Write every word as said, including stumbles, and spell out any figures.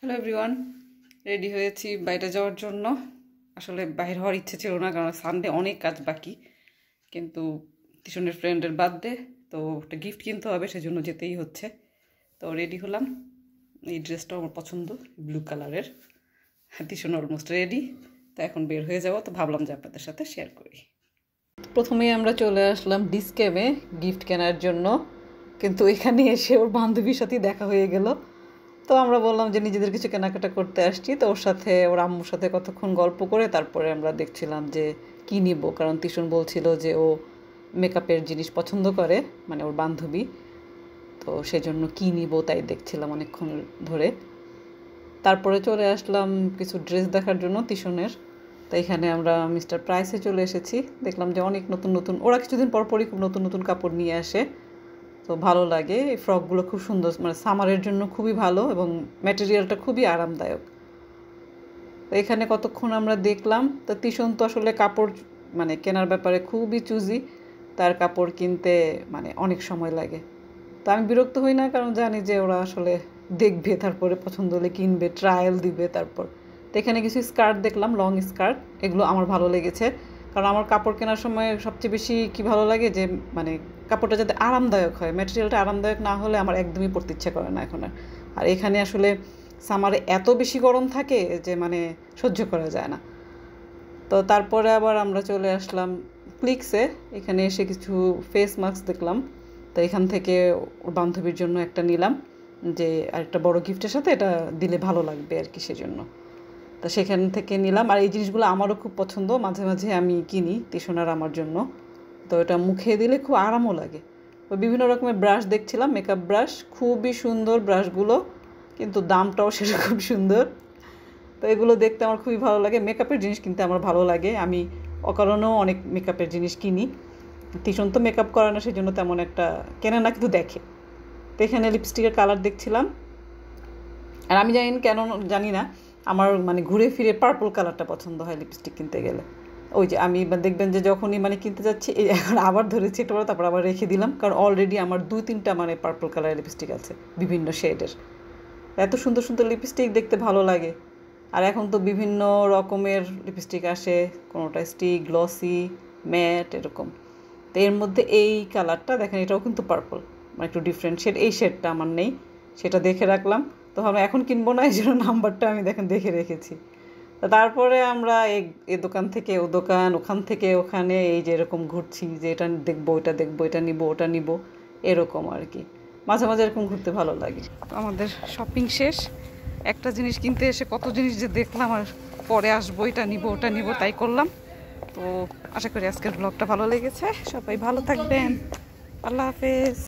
Hello everyone, ready হয়েছি বাইরে যাওয়ার জন্য। আসলে বাইরে হওয়ার ইচ্ছে ছিল না, কারণ সানডে অনেক কাজ বাকি, কিন্তু টিউশনের ফ্রেন্ডের বার্থডে, তো একটা গিফট কিনতে হবে, সেজন্য যেতেই হচ্ছে। তো রেডি হলাম। এই ড্রেসটা আমার পছন্দ, ব্লু কালারের। টিউশন অলমোস্ট রেডি, তো এখন বের হয়ে যাবো। তো ভাবলাম যে আপনাদের সাথে শেয়ার করি। প্রথমেই আমরা চলে আসলাম ডিসকেমে গিফট কেনার জন্য, কিন্তু এখানে এসে ওর বান্ধবীর সাথেই দেখা হয়ে গেল। তো আমরা বললাম যে নিজেদের কিছু কেনাকাটা করতে আসছি। তো ওর সাথে ওর আম্মুর সাথে কতক্ষণ গল্প করে তারপরে আমরা দেখছিলাম যে কী নিব, কারণ তিশন বলছিল যে ও মেকআপের জিনিস পছন্দ করে, মানে ওর বান্ধবী। তো সেজন্য কী নিব তাই দেখছিলাম অনেকক্ষণ ধরে। তারপরে চলে আসলাম কিছু ড্রেস দেখার জন্য তিশনের। তো এখানে আমরা মিস্টার প্রাইসে চলে এসেছি। দেখলাম যে অনেক নতুন নতুন, ওরা কিছুদিন পরপরই খুব নতুন নতুন কাপড় নিয়ে আসে, তো ভালো লাগে। এই ফ্রকগুলো খুব সুন্দর, মানে সামারের জন্য খুবই ভালো এবং ম্যাটেরিয়ালটা খুবই আরামদায়ক। তো এখানে কতক্ষণ আমরা দেখলাম। তো তিশন তো আসলে কাপড় মানে কেনার ব্যাপারে খুবই চুজি, তার কাপড় কিনতে মানে অনেক সময় লাগে। তো আমি বিরক্ত হই না, কারণ জানি যে ওরা আসলে দেখবে, তারপরে পছন্দ হলে কিনবে, ট্রায়াল দিবে। তারপর তো এখানে কিছু স্কার্ট দেখলাম, লং স্কার্ট, এগুলো আমার ভালো লেগেছে। কারণ আমার কাপড় কেনার সময় সবচেয়ে বেশি কি ভালো লাগে যে মানে কাপড়টা যাতে আরামদায়ক হয়, ম্যাটেরিয়ালটা আরামদায়ক না হলে আমার একদমই পরতে ইচ্ছে করে না এখন। আর এখানে আসলে সামারে এত বেশি গরম থাকে যে মানে সহ্য করা যায় না। তো তারপরে আবার আমরা চলে আসলাম ক্লিক্সে। এখানে এসে কিছু ফেস মাস্ক দেখলাম, তো এখান থেকে ওর বান্ধবীর জন্য একটা নিলাম, যে আরেকটা বড় গিফটের সাথে এটা দিলে ভালো লাগবে আর কি, সেজন্য। তো সেখান থেকে নিলাম। আর এই জিনিসগুলো আমারও খুব পছন্দ, মাঝে মাঝে আমি কিনি টিশনার আমার জন্য। তো এটা মুখে দিলে খুব আরামও লাগে। তো বিভিন্ন রকমের ব্রাশ দেখছিলাম, মেকআপ ব্রাশ, খুবই সুন্দর ব্রাশগুলো, কিন্তু দামটাও সেরকম সুন্দর। তো এগুলো দেখতে আমার খুবই ভালো লাগে। মেকআপের জিনিস কিনতে আমার ভালো লাগে, আমি অকারণেও অনেক মেকআপের জিনিস কিনি। টিশন তো মেকআপ করে না, সেই জন্য তেমন একটা কেনে না, কিন্তু দেখে। তো এখানে লিপস্টিকের কালার দেখছিলাম, আর আমি জানি কেন জানি না, আমার মানে ঘুরে ফিরে পার্পল কালারটা পছন্দ হয় লিপস্টিক কিনতে গেলে। ওই যে আমি দেখবেন যে যখনই মানে কিনতে যাচ্ছি, এই এখন আবার ধরেছি এটা, তারপর আবার রেখে দিলাম, কারণ অলরেডি আমার দুই তিনটা মানে পার্পল কালারের লিপস্টিক আছে বিভিন্ন শেডের। এত সুন্দর সুন্দর লিপস্টিক দেখতে ভালো লাগে। আর এখন তো বিভিন্ন রকমের লিপস্টিক আসে, কোনোটা স্টিক, গ্লসি, ম্যাট, এরকম। তো এর মধ্যে এই কালারটা দেখেন, এটাও কিন্তু পার্পল, মানে একটু ডিফারেন্ট শেড। এই শেডটা আমার নেই, সেটা দেখে রাখলাম। তো আমরা এখন কিনবো না, এই জন্য নাম্বারটা আমি দেখেন দেখে রেখেছি। তো তারপরে আমরা এই দোকান থেকে ও দোকান, ওখান থেকে ওখানে, এই যে এরকম ঘুরছি, যে এটা দেখবো, এটা দেখবো, এটা নিব, ওটা নিব, এরকম আর কি। মাঝে মাঝে এরকম ঘুরতে ভালো লাগে। আমাদের শপিং শেষ। একটা জিনিস কিনতে এসে কত জিনিস যে দেখলাম, আর পরে আসবো, এটা নিব, ওটা নিব, তাই করলাম। তো আশা করি আজকের ব্লগটা ভালো লেগেছে। সবাই ভালো থাকবেন, আল্লাহ হাফেজ।